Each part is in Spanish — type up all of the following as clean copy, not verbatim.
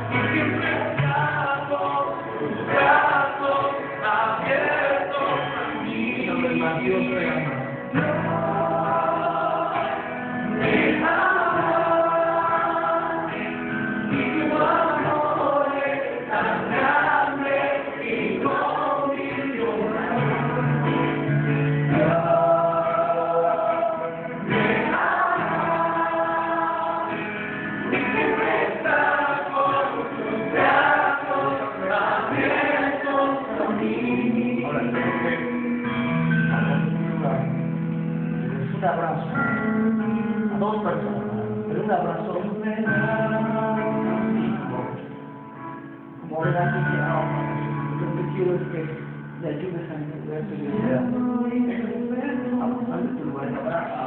siempre tus brazos abiertos a mí. Un abrazo a dos personas, pero un abrazo como ven aquí, lo que quiero es que le ayudes a entender tu idea. Haz tu lugar en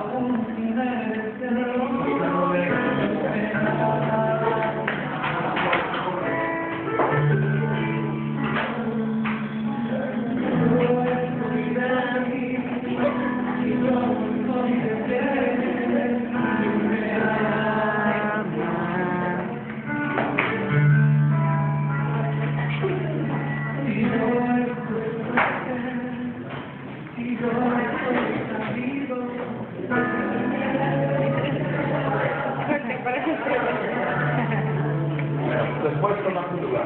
Después toma tu lugar.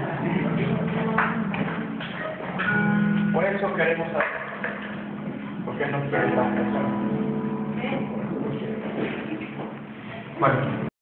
Por eso queremos saber por qué no quieres la persona. Bueno.